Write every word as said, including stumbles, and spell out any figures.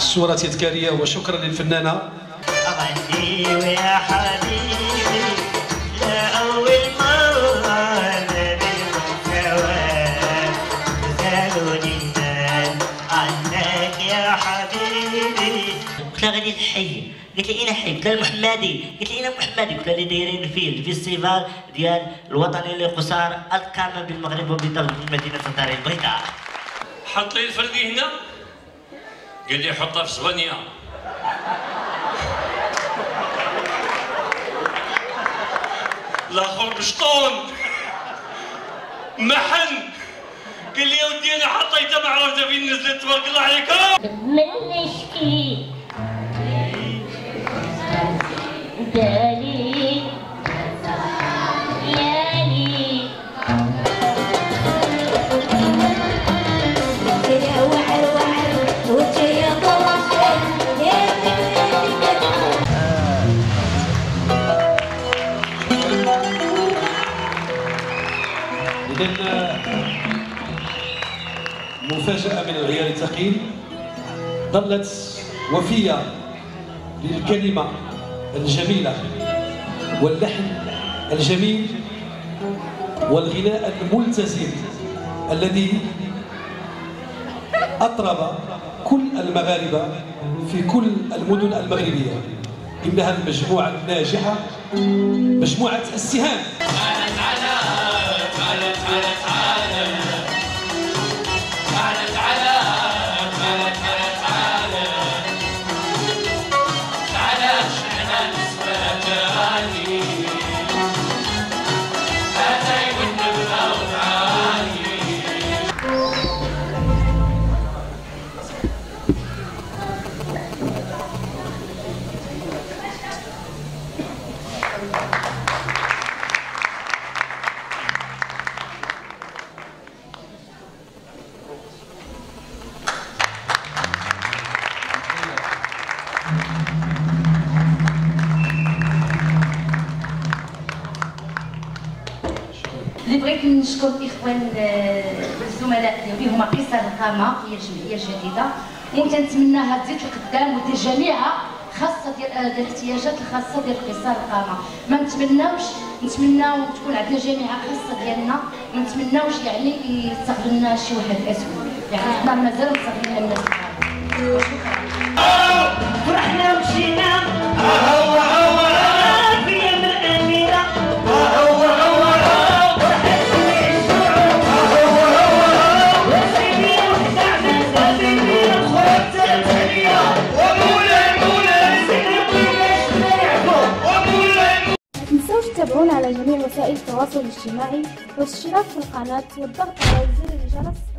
الصورة تذكارية وشكرا للفنانة. أغني ويا حبيبي يا أول مرة بالمستوى زادوني الناس عنك يا حبيبي. قلت لها غادي نحيي، قالت لي انا حي، قلت لها المحمدي، قالت لي انا محمدي، قلت لها اللي دايرين فيه الفيستيفال ديال الوطني للقصار القامة بالمغرب وبالمدينة الدار البيضاء. حط لي الفردي هنا، قال لي حطها في اسبانيا. الاخر بشطون محن، قال لي يا ودي انا حطيتها ما عرفت فين نزلت، تبارك الله عليكم. من نشكي دالي يالي وعر وعر وجهي طلع. إذن مفاجأة من العيال الثقيل، ظلت وفية للكلمة الجميلة واللحن الجميل والغناء الملتزم الذي أطرب كل المغاربة في كل المدن المغربية. إنها المجموعة الناجحة، مجموعة السهام. اللي بغيت نشكر الاخوان الزملاء ديالي هما قصار القامه، هي الجمعيه الجديده، وتنتمناها تزيد لقدام ودير جميعها خاصه ديال الاحتياجات الخاصه ديال قصار القامه. ما نتمناوش نتمناو تكون عندنا جامعه خاصه ديالنا، ما نتمناوش يعني يستغل لنا شي واحد اسود، يعني حنا مازال مستغلين الناس الكبار. فرحنا ومشينا هو هو في يم الاميره هو هو فرحت الشعوب هو هو وسيدي وحده عزيزه بني الخوت الثانيه ومولاي مولاي سيدي بغينا نعرفو ومولاي. ما تنسوش تتابعونا على جميع وسائل التواصل الاجتماعي والاشتراك في القناه والضغط على زر الجرس